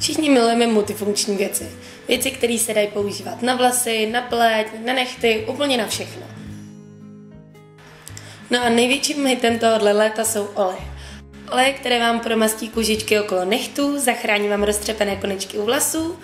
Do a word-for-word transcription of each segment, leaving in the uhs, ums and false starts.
Všichni milujeme multifunkční věci. Věci, které se dají používat na vlasy, na pleť, na nehty, úplně na všechno. No a největším hitem tohohle léta jsou oleje. Oleje, které vám promastí kůžičky okolo nechtů, zachrání vám roztřepené konečky u vlasů,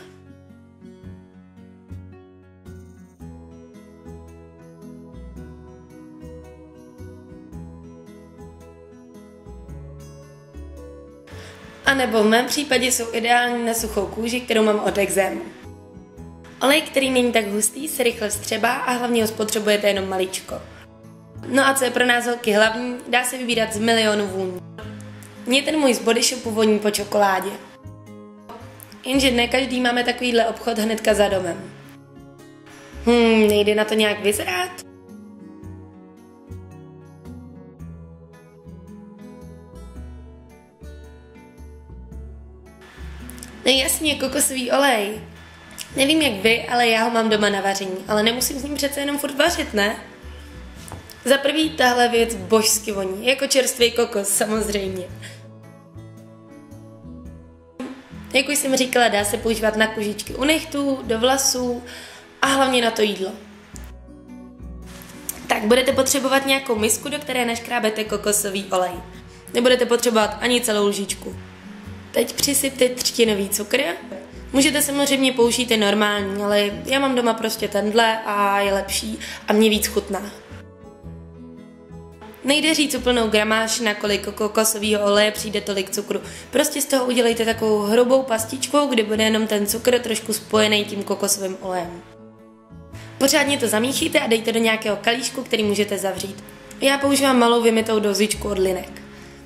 a nebo v mém případě jsou ideální na suchou kůži, kterou mám od ekzému. Olej, který není tak hustý, se rychle vstřebá a hlavně ho spotřebujete jenom maličko. No a co je pro nás holky hlavní, dá se vybírat z milionu vůní. Mně ten můj z Body Shopu voní po čokoládě. Jenže ne každý máme takovýhle obchod hnedka za domem. Hmm, nejde na to nějak vyzrát? No jasně, kokosový olej. Nevím jak vy, ale já ho mám doma na vaření, ale nemusím s ním přece jenom furt vařit, ne? Za prvý tahle věc božsky voní, jako čerstvý kokos, samozřejmě. Jak už jsem říkala, dá se používat na kůžičky u nechtů, do vlasů a hlavně na to jídlo. Tak budete potřebovat nějakou misku, do které naškrábete kokosový olej. Nebudete potřebovat ani celou lžičku. Teď přisypte třtinový cukr. Můžete samozřejmě použít i normální, ale já mám doma prostě tenhle a je lepší a mě víc chutná. Nejde říct úplnou gramáž, na kolik kokosového oleje přijde tolik cukru. Prostě z toho udělejte takovou hrubou pastičku, kde bude jenom ten cukr trošku spojený tím kokosovým olejem. Pořádně to zamíchejte a dejte do nějakého kalíšku, který můžete zavřít. Já používám malou vymytou dozičku od linek.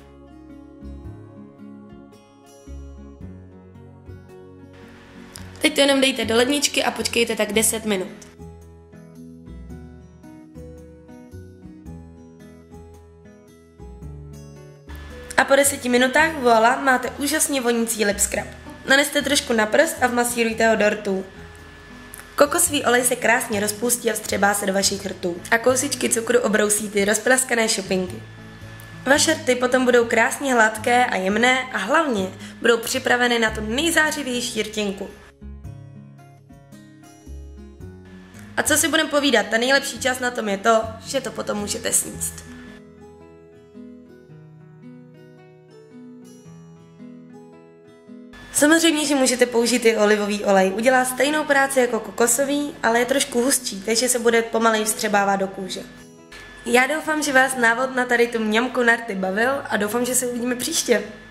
Teď to jenom dejte do ledničky a počkejte tak deset minut. A po deseti minutách, voilà, máte úžasně vonící lip scrub. Naneste trošku na prst a vmasírujte ho do rtů. Kokosový olej se krásně rozpustí a vstřebá se do vašich rtů. A kousičky cukru obrousí ty rozpraskané šupinky. Vaše rty potom budou krásně hladké a jemné a hlavně budou připraveny na tu nejzářivější rtinku. A co si budeme povídat, ta nejlepší část na tom je to, že to potom můžete sníst. Samozřejmě, že můžete použít i olivový olej. Udělá stejnou práci jako kokosový, ale je trošku hustší, takže se bude pomaleji vstřebávat do kůže. Já doufám, že vás návod na tady tu mňamku na rty bavil a doufám, že se uvidíme příště.